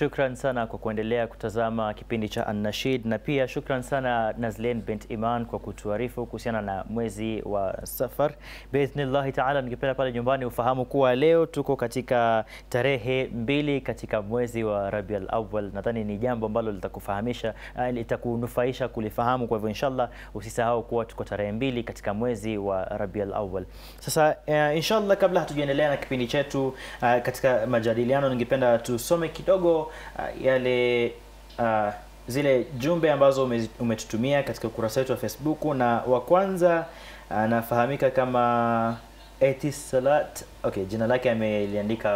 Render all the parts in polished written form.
Shukran sana kwa kuendelea kutazama kipindi cha An-Nashid, na pia shukran sana Nazlin bint Iman kwa kutuarifu kuhusiana na mwezi wa Safar. Biidhnillahi ta'ala, ningependa pale nyumbani ufahamu kuwa leo tuko katika tarehe 2 katika mwezi wa Rabiul Awwal. Nadhani ni jambo ambalo litakufahamisha, litakunufaisha kulifahamu. Kwa hivyo inshallah usisahau kuwa tuko tarehe 2 katika mwezi wa Rabiul Awwal. Sasa inshallah, kabla hatujaendelea na kipindi chetu katika majadiliano, ningependa tusome kidogo yale zile jumbe ambazo umetutumia katika ukurasa wetu wa Facebook. Na wa kwanza anafahamika kama Etisalat. Okay, jina lake ameliandika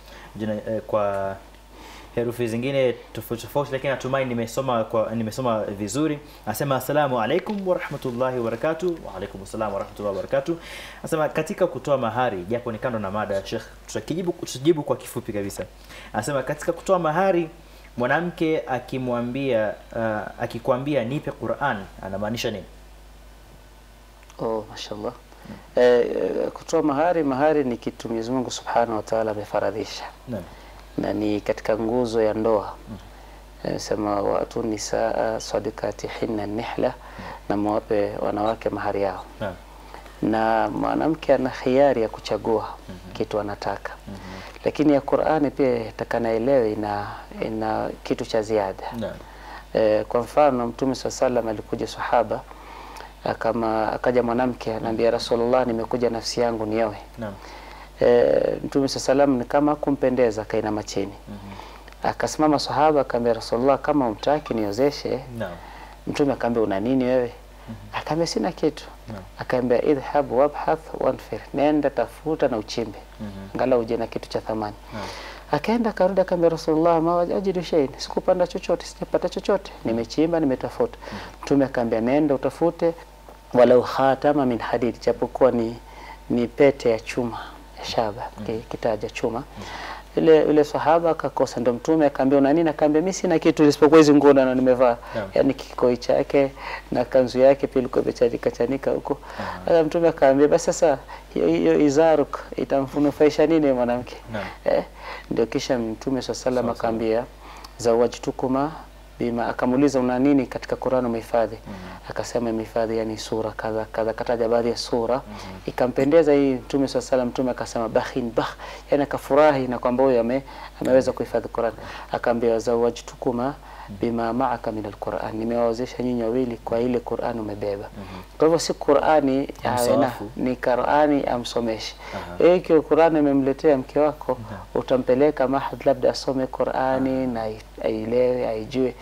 kwa herufi zingine tofauti tofauti, lakini natumai nimesoma vizuri. Anasema assalamu alaikum wa rahmatullahi wa barakatuh. Wa alaikum assalam wa rahmatullahi wa barakatuh. Anasema katika kutoa mahari, japo ni kando na mada ya Sheikh, tutajibu kwa kifupi kabisa. Anasema katika kutoa mahari, mwanamke akikwambia nipe Qur'an, anamaanisha nini? Oh, mashallah. Kutoa mahari ni kitu Mwenyezi Mungu Subhanahu wa Ta'ala amefaradhisha. Naam. Na ni katika nguzo ya ndoa. Sema watu nisaa sadikatihinna nihla, na mwape wanawake mahari yao. Na mwanamke ana khiari ya kuchagua kitu anataka. Lakini ya Qur'ani pia takanaelewe ina kitu cha ziada. Kwa mfano Mtume SAW alikuja sahaba, akaja mwanamke anambia Rasulullah, nimekuja nafsi yangu nioe. Mtume SAW ni kama kumpendeza, kainama chini. Akasimama sahaba akamwambia Rasulullah, kama umtaki niozeshe. Mtume akamwambia una nini wewe? Akamwambia sina kitu. Akamwambia idhhab wabhath wanfir, nenda tafuta na uchimbe, angalau uje na kitu cha thamani. Akaenda karudi akamwambia Rasulullah, ma wajidu shay, sikupanda chochote, sijapata chochote, nimechimba nimetafuta. Mtume akamwambia nenda utafute walau khatama min hadid, japokuwa ni pete ya chuma shaba, kitaja chuma. Ile sahaba akakosa, ndo Mtume akamwambia una nini? Akamwambia mimi sina kitu isipokuwa hizo nguo na nimevaa. Yani kikoi chake na kanzu yake pia ilikuwa imechanika huko. Mtume akamwambia basi sasa hiyo izaruk itamfunufaisha nini mwanamke? Ndio kisha Mtume SAW akamwambia zawajtukuma bima, akamuuliza una nini katika Qur'an umehifadhi? Akasema imehifadhi yani sura kadha kadha, kataja baadhi ya sura. Ikampendeza hii Mtume SAW. Mtume akasema bakhin bakh, yani akafurahi na kwamba huyo ameweza kuhifadhi Qur'an. Akaambia zawajtukuma bima ma'aka min al-Qur'an, nimewawezesha nyinyi wawili kwa ile Qur'an umebeba. Kwa hivyo si Qur'ani ni Qur'ani amsomeshi. Hiyo Qur'ani umemletea mke wako, utampeleka mahad labda asome Qur'ani na aielewe aijue.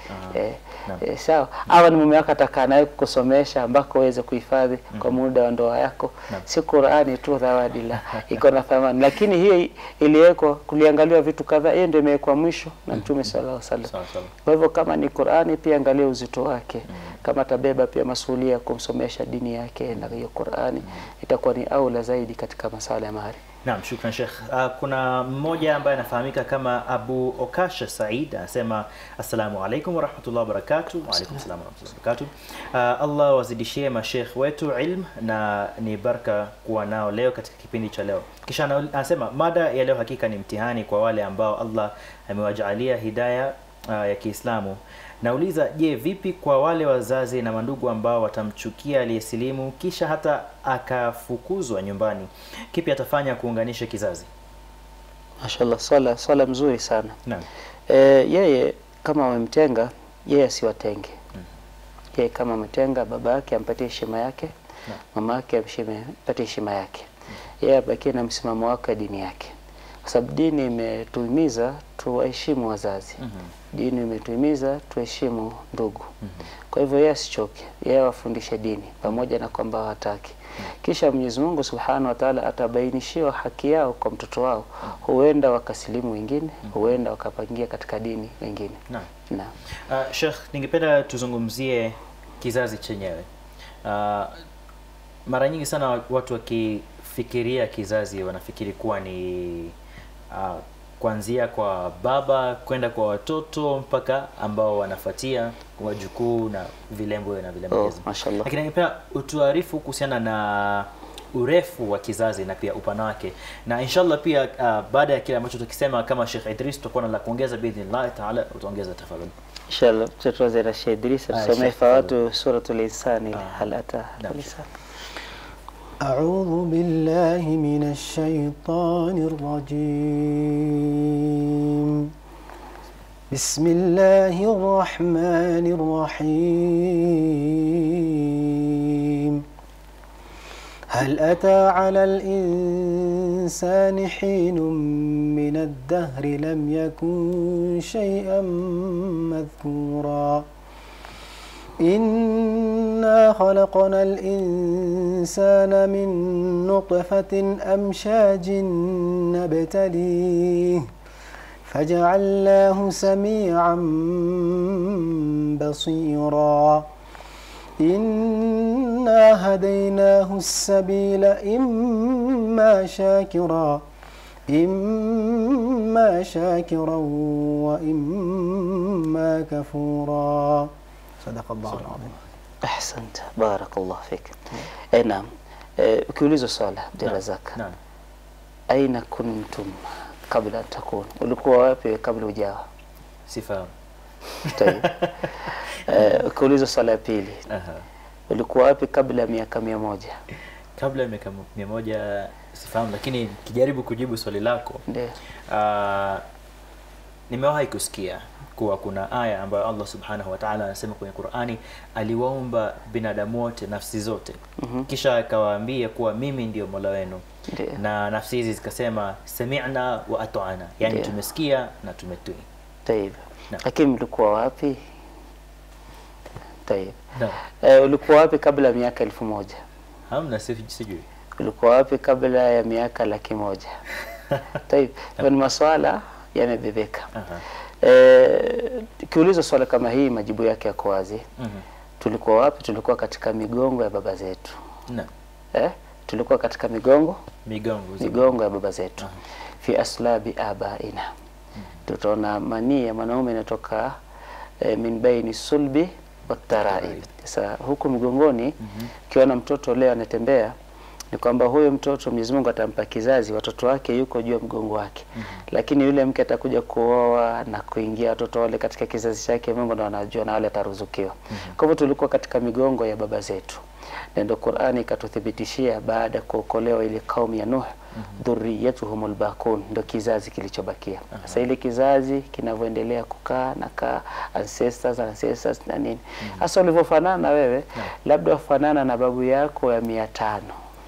Sawa, awa ni mume wako atakaa naye kusomesha ambako uweze kuhifadhi kwa muda wa ndoa yako. Si Qur'ani tu zawadi, la iko na thamani, lakini hiyo iliwekwa kuliangaliwa vitu kadhaa, hiyo ndio imewekwa mwisho na Mtume sallallahu alaihi wasallam. Kwa hivyo kama ni Qur'ani pia angalia uzito wake, kama tabeba pia masuala kumsomesha dini yake na hiyo Qur'ani, itakuwa ni aula zaidi katika masuala ya mahari. Naam, shukran Sheikh. Kuna mmoja ambaye anafahamika kama Abu Okasha Said, anasema assalamu alaikum wa rahmatullahi wa barakatuh. Wa alaikum assalam wa rahmatullahi wa barakatuh. Allah wazidishie masheikh wetu ilm na ni baraka kuwa nao leo katika kipindi cha leo. Kisha anasema mada ya leo hakika ni mtihani kwa wale ambao Allah amewajalia hidayah ya Kiislamu. Nauliza, je, vipi kwa wale wazazi na mandugu ambao watamchukia aliyesilimu kisha hata akafukuzwa nyumbani? Kipi atafanya kuunganisha kizazi? Mashallah, swala mzuri sana. Naam. Yeye kama wamemtenga, yeye asiwatenge. Yeye kama ametenga, baba yake ampatie heshima yake, mama yake ampatie heshima yake. Yeye abaki na msimamo wake, dini yake. Kwa sababu dini imetuhimiza tuheshimu wazazi. Dini imetuhimiza tuheshimu ndugu. Kwa hivyo yeye asichoke, yeye wafundishe dini pamoja na kwamba hawataki. Kisha Mwenyezi Mungu Subhanahu wa Ta'ala atabainishiwa haki yao kwa mtoto wao. Huenda wakasilimu wengine, huenda wakapangia katika dini wengine. Naam. Sheikh, ningependa tuzungumzie kizazi chenyewe. Mara nyingi sana watu wakifikiria kizazi wanafikiri kuwa ni kuanzia kwa baba kwenda kwa watoto mpaka ambao wanafuatia wajukuu na vilembo na vilembo. Mashallah. Lakini ningependa utuarifu kuhusiana na urefu wa kizazi na pia upana wake. Na inshallah pia baada ya kile ambacho tukisema kama Sheikh Idris tutakuwa na la kuongeza باذن taala, utaongeza tafadhali. Inshallah tutaanza na Sheikh Idris tusome fawatu suratul insani hal ata al-insan. أعوذ بالله من الشيطان الرجيم بسم الله الرحمن الرحيم هل أتى على الإنسان حين من الدهر لم يكن شيئا مذكورا إنا خلقنا الإنسان من نطفة أمشاج نبتليه فجعلناه سميعا بصيرا إنا هديناه السبيل إما شاكرا وإما كفورا. صدق الله العظيم. أحسنت بارك الله فيك. نعم ukiulizwa swala Abdulrazak, naam, aina kuntum kabla takun, ulikuwa wapi kabla hujawa? Sifahamu. Tayeb. Ukiulizwa swala ya pili, ulikuwa wapi kabla miaka 100? Kabla ya miaka 100 sifahamu, lakini kijaribu kujibu swali lako. Ndio. Nimewahi kusikia kuwa kuna aya ambayo Allah Subhanahu wa Ta'ala anasema kwenye Qur'ani, aliwaumba binadamu wote, nafsi zote. Kisha akawaambia kuwa mimi ndio Mola wenu. Na nafsi hizi zikasema sami'na wa ata'na, yani tumesikia na tumetii. Tayeb. Lakini ulikuwa wapi? Tayeb. Naam. Ulikuwa wapi kabla miaka 1000? Hamna, sijui. Ulikuwa wapi kabla ya miaka 100,000? Tayeb. Ni maswala yamebebeka. Kiulizo swala kama hii majibu yake yako wazi. Tulikuwa wapi? Tulikuwa katika migongo ya baba zetu. Naam. Tulikuwa katika migongo ya baba zetu. Fi aslabi abaina. Tutaona manii ya mwanaume inatoka min baini sulbi wataraib. Sasa huku mgongoni ukiona mtoto leo anatembea, ni kwamba huyo mtoto Mwenyezi Mungu atampa kizazi, watoto wake yuko juu ya mgongo wake. Lakini yule mke atakuja kuoa na kuingia watoto wale katika kizazi chake, Mungu ndo anajua na wale ataruzukiwa. Kwa hivyo tulikuwa katika migongo ya baba zetu. Na ndio Qur'ani ikatuthibitishia baada ya kuokolewa ile kaumu ya Nuh, dhurriyatuhumul baqun, ndio kizazi kilichobakia. Sasa ile kizazi kinavyoendelea kukaa na ancestors na nini. Hasa ulivyofanana na wewe, labda wafanana na babu yako ya 500.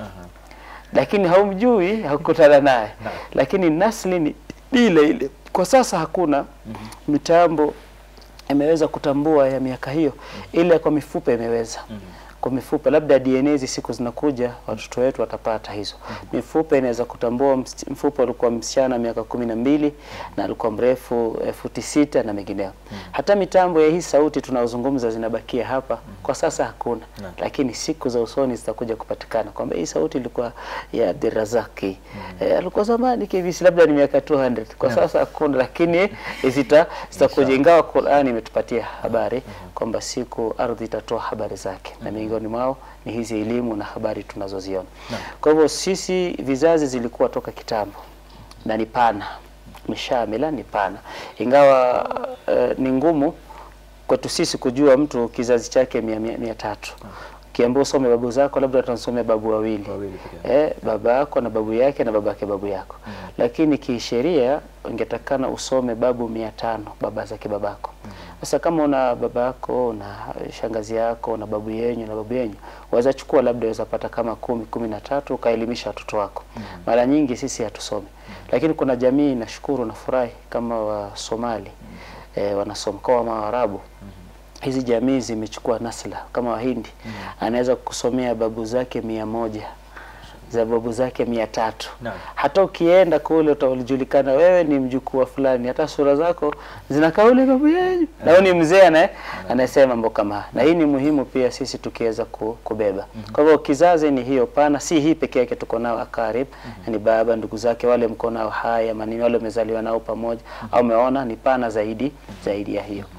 Lakini haumjui, hakukutana naye. Lakini nasli ni ile. Kwa sasa hakuna mitambo imeweza kutambua ya miaka hiyo, ile kwa mifupa imeweza. Kwa mifupa labda DNA siku zinakuja watoto wetu watapata hizo. Mifupa inaweza kutambua mfupa ulikuwa msichana miaka 12 na alikuwa mrefu futi 6 na mengineo. Hata mitambo ya hii sauti tunazozungumza zinabakia hapa. Kwa sasa hakuna. Lakini siku za usoni zitakuja kupatikana kwamba hii sauti ilikuwa ya Abdulrazaki. Alikuwa zamani kibisi labda ni miaka 200. Kwa sasa hakuna, lakini zitakuja, ingawa Qur'ani imetupatia habari kwamba siku ardhi itatoa habari zake. Na miongoni mwao ni hizi elimu na habari tunazoziona. Kwa hivyo sisi vizazi zilikuwa toka kitambo na ni pana, mishamila ni pana. Ingawa ni ngumu kwetu sisi kujua mtu kizazi chake 300. Kiambo usome babu zako labda utasomea babu wawili. Baba yako na babu yake na babake babu yako. Lakini kisheria ungetakana usome babu 500, baba zake babako. Sasa kama una babako na shangazi yako na babu yenyu na babu yenyu, waweza chukua labda waweza pata kama 10, 13 ukaelimisha watoto wako. Mara nyingi sisi hatusome. Lakini kuna jamii nashukuru na furahi kama wa Somali wanasoma kwa Waarabu. Hizi jamii zimechukua nasla kama Wahindi. Anaweza kusomea babu zake 100, za babu zake 300. Hata ukienda kule utajulikana wewe ni mjukuu wa fulani, hata sura zako zinakaa ule babu yenu. Na huyo ni mzee anasema mambo kama. Na hii ni muhimu pia sisi tukiweza kubeba. Kwa hivyo kizazi ni hiyo pana, si hii pekee yake tuko nao akarib, yani baba ndugu zake wale mko nao haya manini wale wamezaliwa nao pamoja au umeona, ni pana zaidi ya hiyo.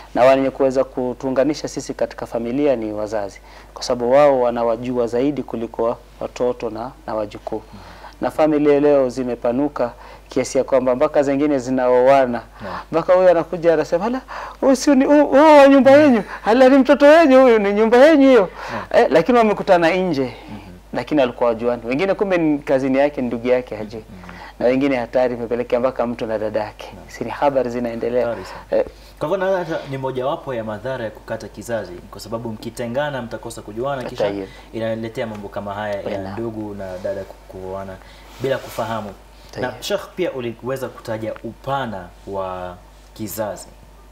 na wenye kuweza kutuunganisha sisi katika familia ni wazazi, kwa sababu wao wanawajua zaidi kuliko watoto na wajukuu. Na familia leo zimepanuka kiasi ya kwamba mpaka zingine zinaoana, mpaka huyu anakuja anasema hala huyu si wao nyumba yenu, hala ni mtoto wenu, huyu ni nyumba yenu hiyo. Lakini wamekutana nje, lakini alikuwa wajuani. Wengine kumbe kazini yake ndugu yake hajui, na wengine hatari imepelekea mpaka mtu na dada yake. Siri habari zinaendelea. Kwa hivyo hata ni mojawapo ya madhara ya kukata kizazi, kwa sababu mkitengana mtakosa kujuana, kisha inaletea mambo kama haya ya ndugu na dada kuoana bila kufahamu. Na Sheikh, pia uliweza kutaja upana wa kizazi.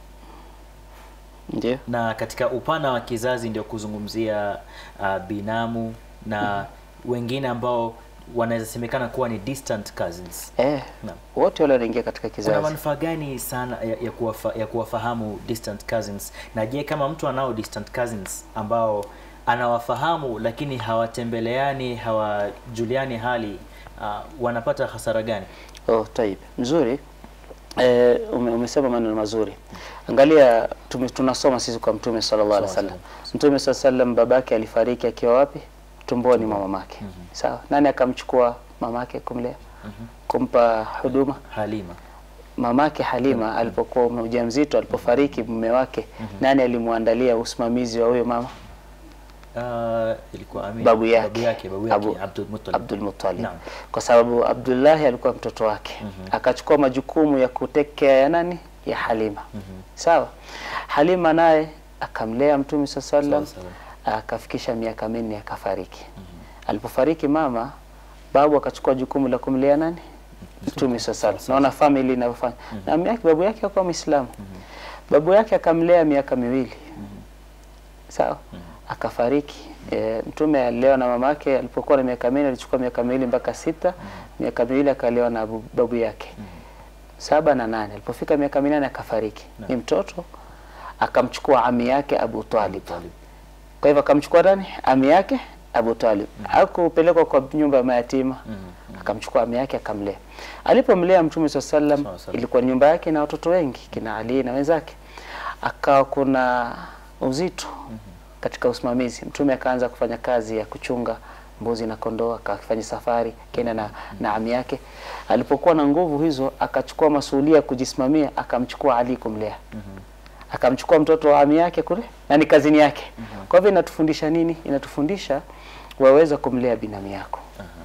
Ndio. Na katika upana wa kizazi ndio kuzungumzia binamu na wengine ambao wanaweza semekana kuwa ni distant cousins. Wote wale wanaingia katika kizazi. Kuna manufaa gani sana ya kuwafahamu distant cousins? Na je, kama mtu anao distant cousins ambao anawafahamu lakini hawatembeleani, hawajuliani hali, wanapata hasara gani? Taib. Mzuri. Umesema maneno mazuri. Angalia, tunasoma sisi kwa Mtume sallallahu alaihi wasallam. Mtume sallallahu alaihi wasallam babake alifariki akiwa wapi? Tumboni mwa mamake. Sawa. Nani akamchukua mamake kumlea? Kumpa huduma? Halima. Mamake Halima alipokuwa mjamzito, alipofariki mume wake, nani alimuandalia usimamizi wa huyo mama? Ilikuwa babu yake Abdul Muttalib. Kwa sababu Abdullah alikuwa mtoto wake. Akachukua majukumu ya kutekea ya nani? Ya Halima. Sawa. Halima naye akamlea Mtume sallallahu alaihi wasallam, akafikisha miaka 4 akafariki. Alipofariki mama, babu akachukua jukumu la kumlea nani? Mtume sallallahu alaihi wasallam. Naona family inavyofanya. Na babu yake alikuwa Muislamu. Babu yake akamlea miaka 2. Sawa? Akafariki. Mtume alilea na mamake alipokuwa na miaka 4, alichukua miaka 2 mpaka 6. Miaka 2 akalewa na babu yake. 7 na 8. Alipofika miaka 8 akafariki. Ni mtoto. Akamchukua ami yake Abu Talib. Kwa hivyo akamchukua nani? Ami yake Abu Talib. Hakupelekwa kwa nyumba ya mayatima. Akamchukua ami yake akamlea. Alipomlea Mtume sallallahu alaihi wasallam, ilikuwa nyumba yake na watoto wengi, kina Ali na wenzake. Akawa kuna uzito katika usimamizi. Mtume akaanza kufanya kazi ya kuchunga mbuzi na kondoo, akafanya safari kenda na ami yake. Alipokuwa na nguvu hizo, akachukua masuhulia kujisimamia, akamchukua Ali kumlea. Akamchukua mtoto wa ami yake kule na ni kazini yake. Kwa hivyo inatufundisha nini? Inatufundisha waweza kumlea binamu yako.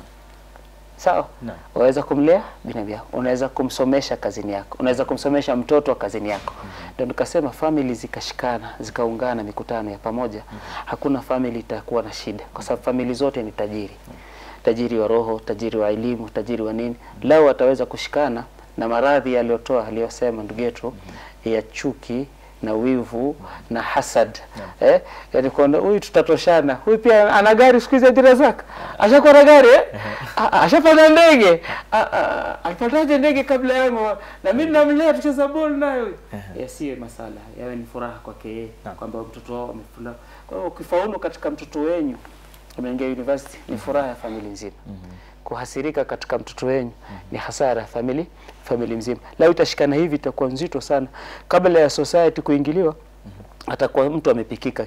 Sawa? Waweza kumlea binamu yako. Unaweza kumsomesha kazini yako. Unaweza kumsomesha mtoto wa kazini yako. Ndio nikasema family zikashikana, zikaungana mikutano ya pamoja, hakuna family itakuwa na shida, kwa sababu family zote ni tajiri. Tajiri wa roho, tajiri wa elimu, tajiri wa nini. Lao wataweza kushikana na maradhi aliyosema ndugu yetu ya chuki na wivu na hasad. Yani kwa huyu tutatoshana. Huyu pia ana gari siku hizi Abdurazak. Ashakuwa na gari ashapanda ndege. Alipataje ndege kabla yangu? Na mimi namlea tucheza ball nayo. Yasiwe masala. Yawe ni furaha kwake yeye kwamba mtoto wao amefurahi. Kwa hiyo ukifaulu katika mtoto wenyu ameingia university, ni furaha ya familia nzima. Kuhasirika katika mtoto wenyu ni hasara ya family mzima. Lao itashikana hivi itakuwa nzito sana. Kabla ya society kuingiliwa, atakuwa mtu amepikika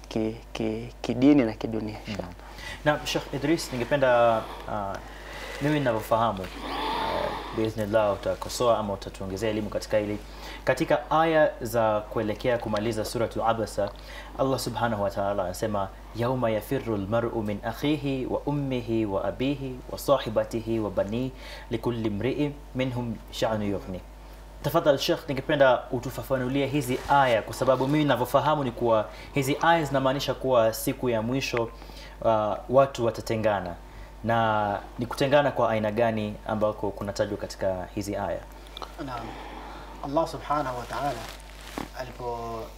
kidini na kidunia. Na Sheikh Idris, ningependa mimi ninavyofahamu, biiznillah utakosoa ama utatuongezea elimu katika hili. Katika aya za kuelekea kumaliza suratul Abasa, Allah subhanahu wa ta'ala anasema yauma yafirru almar'u min akhihi wa ummihi wa abihi wa sahibatihi wa bani likulli imri'in minhum sha'nu yughni. Tafadhali Sheikh, ningependa utufafanulie hizi aya, kwa sababu mimi ninavyofahamu ni kuwa hizi aya zinamaanisha kuwa siku ya mwisho watu watatengana. Na ni kutengana kwa aina gani ambako kunatajwa katika hizi aya? Naam. Allah subhanahu wa ta'ala alipo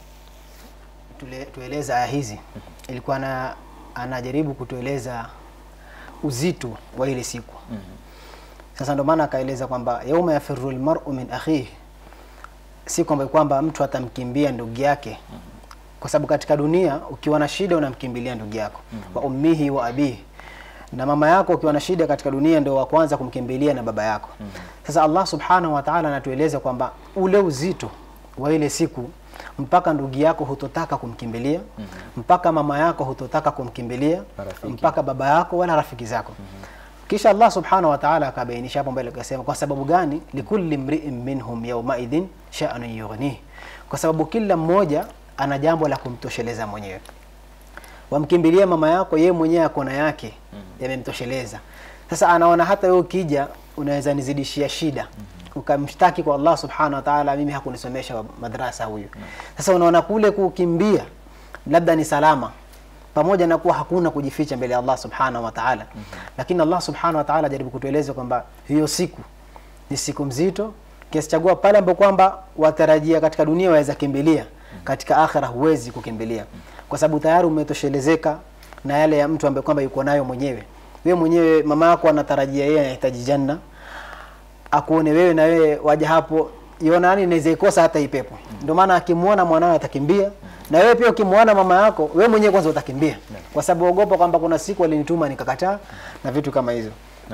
tueleza aya hizi, ilikuwa anajaribu kutueleza uzito wa ile siku. Sasa ndio maana akaeleza kwamba yauma yafirru almar'u min akhihi, siku kwamba mtu atamkimbia ndugu yake. Kwa sababu katika dunia ukiwa na shida unamkimbilia ndugu yako, wa ummihi wa abihi. Na mama yako ukiwa na shida katika dunia ndio wa kwanza kumkimbilia na baba yako. Sasa Allah subhanahu wa ta'ala anatueleza kwamba ule uzito wa ile siku mpaka ndugu yako hutotaka kumkimbilia, mpaka mama yako hutotaka kumkimbilia, mpaka baba yako wala rafiki zako. Kisha Allah subhanahu wa ta'ala akabainisha hapo mbele akasema, kwa sababu gani? Likulli mri'in minhum yawma idhin sha'nun yughnihi, kwa sababu kila mmoja ana jambo la kumtosheleza mwenyewe. Wamkimbilia mama yako, yeye mwenyewe akona yake yamemtosheleza. Sasa anaona hata wewe ukija unaweza nizidishia shida, ukamshtaki kwa Allah subhanahu wa ta'ala, mimi hakunisomesha madrasa huyu. Sasa unaona kule kukimbia labda ni salama, pamoja na kuwa hakuna kujificha mbele ya Allah subhanahu wa ta'ala. Lakini Allah subhanahu wa ta'ala jaribu kutueleza kwamba hiyo siku ni siku mzito, kiasi chagua pale ambapo kwamba watarajia katika dunia waweza kimbilia, katika akhira huwezi kukimbilia, kwa sababu tayari umetoshelezeka na yale ya mtu ambaye kwamba yuko nayo mwenyewe. Wewe mwenyewe mama yako anatarajia yeye anahitaji janna, akuone wewe na wewe waje hapo, yona nani inaweza ikosa hata ipepo. Ndio maana akimuona mwanawe atakimbia, na wewe pia ukimuona mama yako wewe mwenyewe kwanza utakimbia, kwa sababu ogopa kwamba kuna siku alinituma nikakataa na vitu kama hizo.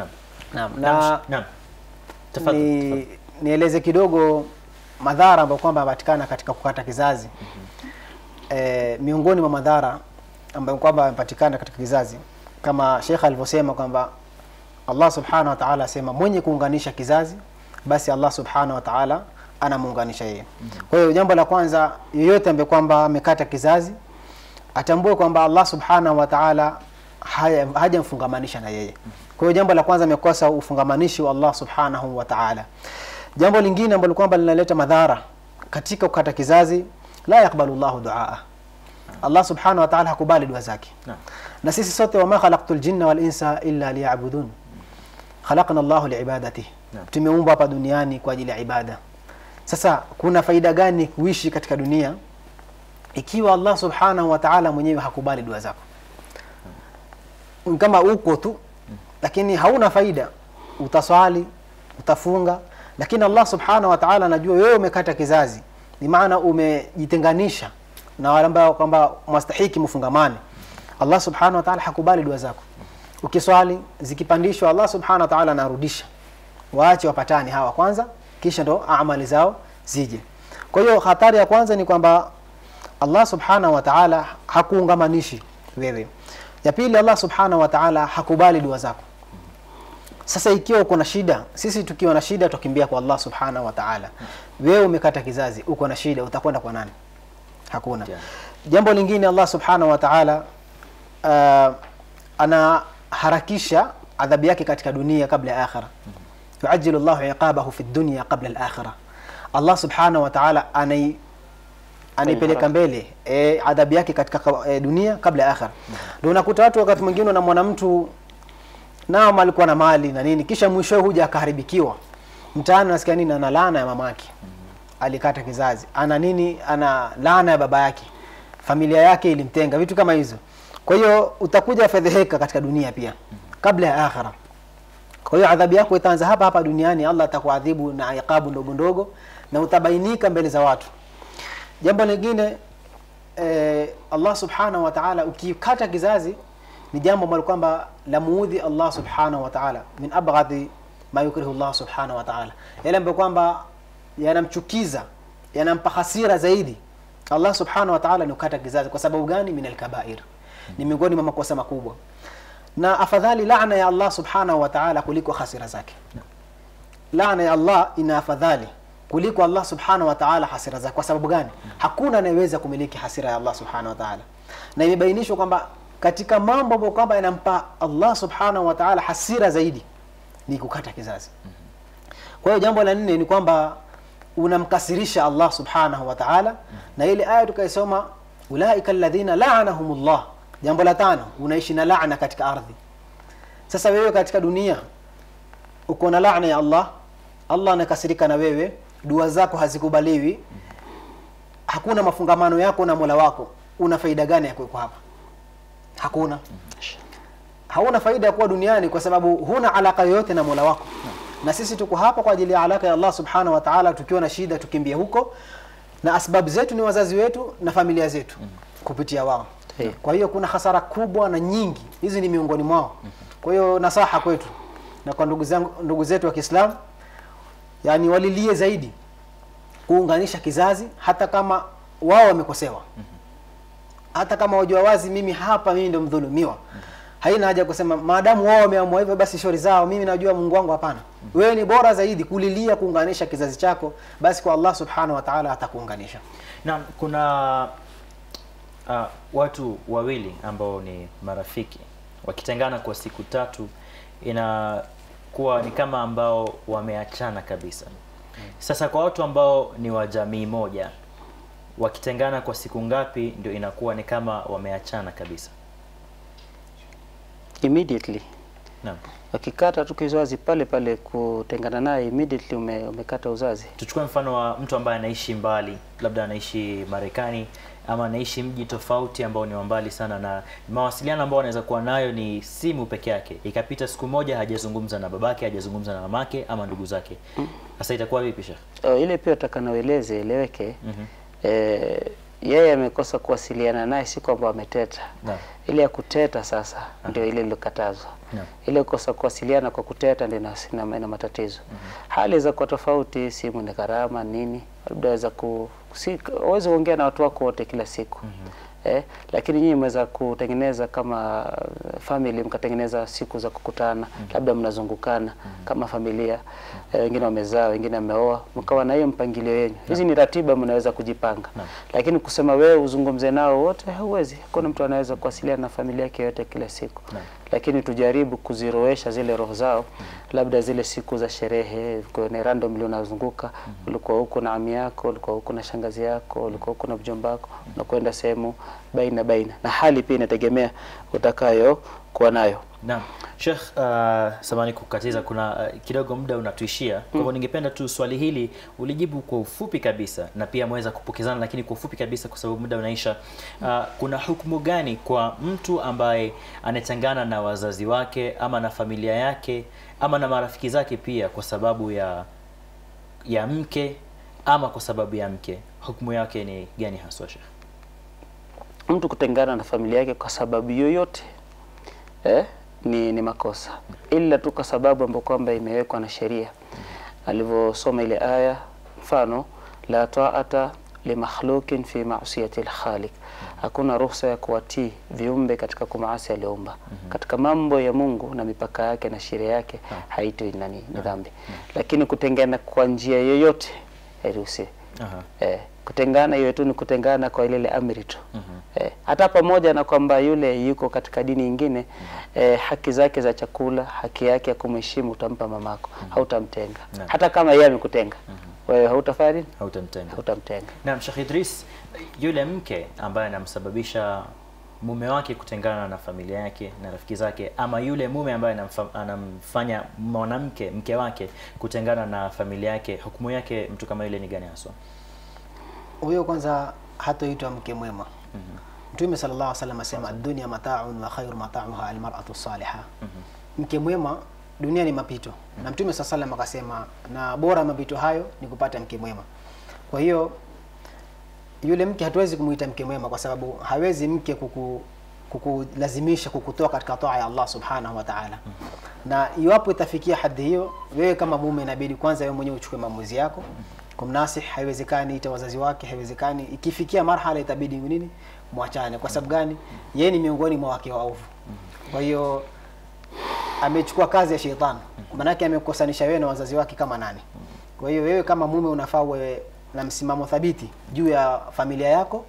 Naam. Tafadhali. Nieleze kidogo madhara ambayo kwamba yanapatikana katika kukata kizazi. Miongoni mwa madhara ambayo kwamba yanapatikana katika kizazi, kama Sheikh alivyosema kwamba Allah subhanahu wa ta'ala asema mwenye kuunganisha kizazi basi Allah subhanahu wa ta'ala anamuunganisha yeye. Kwa hiyo jambo la kwanza, yeyote ambaye kwamba amekata kizazi atambue kwamba Allah subhanahu wa ta'ala hajamfungamanisha na yeye. Kwa hiyo jambo la kwanza, amekosa ufungamanishi wa Allah subhanahu wa ta'ala. Jambo lingine ambalo kwamba linaleta madhara katika kukata kizazi, la yakbalu Allahu duaa. Allah subhanahu wa ta'ala hakubali dua zake. Na sisi sote, wama khalaqtul jinna wal insa illa liya'budun, khalaqna Allahu liibadatihi, tumeumbwa hapa duniani kwa ajili ya ibada. Sasa kuna faida gani kuishi katika dunia ikiwa Allah subhanahu wa ta'ala mwenyewe hakubali dua zako? Kama uko tu lakini hauna faida, utaswali, utafunga, lakini Allah subhanahu wa ta'ala anajua wewe umekata kizazi, ni maana umejitenganisha na wale ambao kwamba mustahiki mfungamane. Allah subhanahu wa ta'ala hakubali dua zako. Ukiswali zikipandishwa, Allah subhanahu wa ta'ala anarudisha, waache wapatani hawa kwanza, kisha ndo amali zao zije. Kwa hiyo hatari ya kwanza ni kwamba Allah subhanahu wa ta'ala hakuungamanishi wewe. Ya pili, Allah subhanahu wa ta'ala hakubali dua zako. Sasa ikiwa uko na shida, sisi tukiwa na shida tukimbia kwa Allah subhanahu wa ta'ala. Wewe umekata kizazi, uko na shida, utakwenda kwa nani? Hakuna. Jambo lingine, Allah subhanahu wa ta'ala anaharakisha adhabu yake katika dunia kabla ya akhira. Yuajjilu Allahu iqabahu fi dunya qabla al-akhirah. Allah subhanahu wa ta'ala anaipeleka mbele adhabu yake katika dunia kabla ya akhira. Ndio unakuta watu wakati mwingine unamwona mtu nao alikuwa na mali na nini, kisha mwisho huja akaharibikiwa. Mtaani nasikia nini? Ana laana ya mamake, alikata kizazi. Ana nini? Ana laana ya baba yake, familia yake ilimtenga, vitu kama hizo. Kwa hiyo utakuja fedheheka katika dunia pia kabla ya akhira. Kwa hiyo adhabu yako itaanza hapa hapa duniani. Allah atakuadhibu na iqabu ndogo ndogo na utabainika mbele za watu. Jambo lingine, Allah subhanahu wa ta'ala ukikata kizazi ni jambo ambalo kwamba la muudhi Allah subhanahu wa ta'ala, min abghadi ma yukrihu Allah subhanahu wa ta'ala, yale ambayo kwamba yanamchukiza, yanampa hasira zaidi Allah subhanahu wa ta'ala ni kukata kizazi. Kwa sababu gani? Min al-kaba'ir, ni miongoni mwa makosa makubwa. Na afadhali laana ya Allah subhanahu wa ta'ala kuliko hasira zake. Laana ya Allah ina afadhali kuliko Allah subhanahu wa ta'ala hasira zake. Kwa sababu gani? Hakuna anayeweza kumiliki hasira ya Allah subhanahu wa ta'ala, na imebainishwa kwamba katika mambo ambayo kwamba yanampa Allah subhanahu wa ta'ala hasira zaidi ni kukata kizazi. Kwa hiyo jambo la nne ni kwamba unamkasirisha Allah subhanahu wa ta'ala, na ile aya tukaisoma, ulaika alladhina la'anahumullah. Jambo la tano, unaishi na laana katika ardhi. Sasa wewe katika dunia uko na laana ya Allah, Allah anakasirika na wewe, dua zako hazikubaliwi, hakuna mafungamano yako na Mola wako, una faida gani ya kuwa hapa? Hakuna. Hauna faida ya kuwa duniani kwa sababu huna alaka yoyote na Mola wako. Na sisi tuko hapa kwa ajili ya alaka ya Allah subhanahu wa ta'ala. Tukiwa na shida tukimbia huko, na asbabu zetu ni wazazi wetu na familia zetu kupitia wao. Kwa hiyo kuna hasara kubwa na nyingi, hizi ni miongoni mwao. Kwa hiyo nasaha kwetu na kwa ndugu zetu wa Kiislamu, yani walilie zaidi kuunganisha kizazi, hata kama wao wamekosewa. Hata kama wajua wazi mimi ndio mdhulumiwa. Haina haja kusema maadamu wao wameamua hivyo basi shauri zao, mimi najua Mungu wangu. Hapana. Wewe ni bora zaidi kulilia kuunganisha kizazi chako, basi kwa Allah subhanahu wa ta'ala atakuunganisha. Na kuna watu wawili ambao ni marafiki wakitengana kwa siku 3 inakuwa ni kama ambao wameachana kabisa. Sasa kwa watu ambao ni wa jamii moja wakitengana kwa siku ngapi ndio inakuwa ni kama wameachana kabisa? Immediately. Naam. Wakikata tu kizazi pale pale kutengana naye immediately umekata uzazi. Tuchukue mfano wa mtu ambaye anaishi mbali, labda anaishi Marekani ama anaishi mji tofauti ambao ni mbali sana, na mawasiliano ambao anaweza kuwa nayo ni simu peke yake. Ikapita siku moja hajazungumza na babake, hajazungumza na mamake ama ndugu zake. Sasa itakuwa vipi Sheikh? Ile pia utakanaeleze eleweke. Yeye amekosa kuwasiliana naye, si kwamba ameteta. Ile ya kuteta sasa ndio ile iliyokatazwa. Ile kukosa kuwasiliana kwa kuteta ndio ina matatizo. Hali za kwa tofauti, simu ni gharama nini, labda waweza uweze kuongea na watu wako wote kila siku. Lakini nyinyi mweza kutengeneza kama family, mkatengeneza siku za kukutana, labda mnazungukana kama familia, wengine wamezaa, wengine wameoa, mkawa na hiyo mpangilio yenu. Hizi ni ratiba mnaweza kujipanga. Lakini kusema wewe uzungumze nao wote hauwezi. Kuna mtu anaweza kuwasiliana na familia yake yote kila siku. Lakini tujaribu kuziroesha zile roho zao, labda zile siku za sherehe, kwa random unazunguka, ulikuwa huko na ami yako, ulikuwa huko na shangazi yako, ulikuwa huko na mjomba wako, na kwenda sehemu baina. Na hali pia inategemea utakayo kuwa nayo. Naam. Sheikh, samahani kukatiza, kuna kidogo muda unatuishia. Kwa hivyo ningependa tu swali hili ulijibu kwa ufupi kabisa, na pia mweza kupokezana lakini kwa ufupi kabisa kwa sababu muda unaisha. Kuna hukumu gani kwa mtu ambaye anatengana na wazazi wake ama na familia yake ama na marafiki zake pia kwa sababu ya mke ama kwa sababu ya mke? Hukumu yake ni gani haswa Sheikh? Mtu kutengana na familia yake kwa sababu yoyote ni makosa, ila tu kwa sababu ambapo kwamba imewekwa na sheria. Alivyosoma ile aya, mfano la ta'ata li makhluqin fi ma'siyati al-khaliq, hakuna ruhusa ya kuwatii viumbe katika kumaasi aliyoumba. Katika mambo ya Mungu na mipaka yake na sheria yake haitwi ni dhambi. Lakini kutengana kwa njia yoyote hairuhusi. Kutengana hiyo tu ni kutengana kwa ile amri tu. Hata pamoja na kwamba yule yuko katika dini nyingine, haki zake za chakula, haki yake ya kumheshimu utampa mamako, hautamtenga. Hata kama yeye amekutenga, wewe hautafanya nini? Hautamtenga. Naam, Sheikh Idris, yule mke ambaye anamsababisha mume wake kutengana na familia yake na rafiki zake, ama yule mume ambaye anamfanya mke wake kutengana na familia yake, hukumu yake mtu kama yule ni gani haswa? Huyo kwanza hatoitwa mke mwema. Mtume sallallahu alaihi wasallam asema ad-dunya mata'un wa khairu mata'uha al-mar'atu as-salihah. Mke mwema, dunia ni mapito. Na Mtume sallallahu alaihi wasallam akasema na bora mapito hayo ni kupata mke mwema. Kwa hiyo yule mke hatuwezi kumuita mke mwema kwa sababu hawezi mke kukulazimisha kukutoa katika toa ya Allah subhanahu wa ta'ala. Na iwapo itafikia hadi hiyo, wewe kama mume inabidi kwanza wewe mwenyewe uchukue maamuzi yako. Kumnasih, haiwezekani ita wazazi wake, haiwezekani. Ikifikia marhala itabidi nini? Muachane. Kwa sababu gani? Yeye ni miongoni mwa wake waovu. Kwa hiyo amechukua kazi ya shetani. Maana yake amekosanisha wewe na wazazi wake kama nani. Kwa hiyo wewe kama mume unafaa uwe na msimamo thabiti juu ya familia yako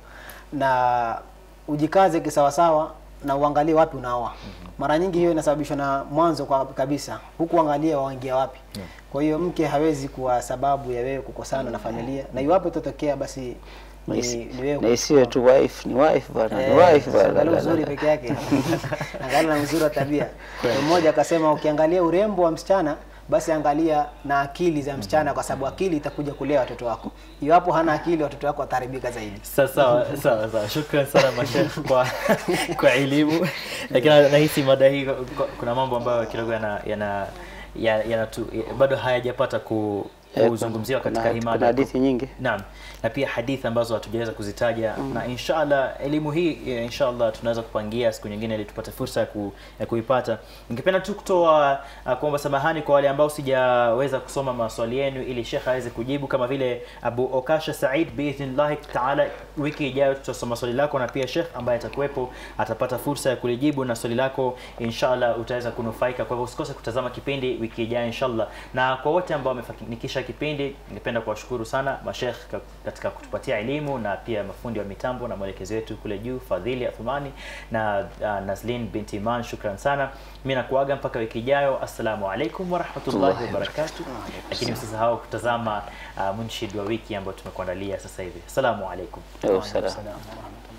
na ujikaze kisawasawa na uangalie wapi unaoa. Mara nyingi hiyo inasababishwa na mwanzo kwa kabisa, huku angalia waingia wapi. Kwa hiyo mke hawezi kuwa sababu ya wewe kukosana na familia, na iwapo itatokea basi ni wewe. Na isiwe tu wife, ni wife bwana, ni wife bwana. Angalia uzuri peke yake. Angalia na uzuri wa tabia. Mmoja akasema ukiangalia urembo wa msichana basi angalia na akili za msichana, kwa sababu akili itakuja kulea watoto wako. Iwapo hana akili, watoto wako wataharibika zaidi. Sawa. Shukrani sana masheikh kwa elimu. Lakini nahisi mada hii kuna mambo ambayo kidogo bado hayajapata kuzungumziwa katika hii mada. Kuna hadithi nyingi. Naam. Na pia hadithi ambazo hatujaweza kuzitaja na inshallah elimu hii inshallah tunaweza kupangia siku nyingine ili tupate fursa ya kuipata. Ningependa tu kutoa kuomba samahani kwa wale ambao sijaweza kusoma maswali yenu ili Sheikh aweze kujibu, kama vile Abu Okasha Said, biidhnillah taala wiki ijayo tutasoma swali lako na pia Sheikh ambaye atakuwepo atapata fursa ya kulijibu na swali lako inshallah utaweza kunufaika. Kwa hivyo usikose kutazama kipindi wiki ijayo inshallah. Na kwa wote ambao wamefanikisha kipindi, ningependa kuwashukuru sana masheikh katika kutupatia elimu na pia mafundi wa mitambo na mwelekezi wetu kule juu Fadhili Athumani na Nazlin binti Iman, shukran sana. Mimi nakuaga mpaka wiki ijayo. Assalamu alaikum wa rahmatullahi wa barakatuh. Lakini msisahau kutazama munshid wa wiki ambao tumekuandalia sasa hivi. Assalamu alaikum. Wa salaam.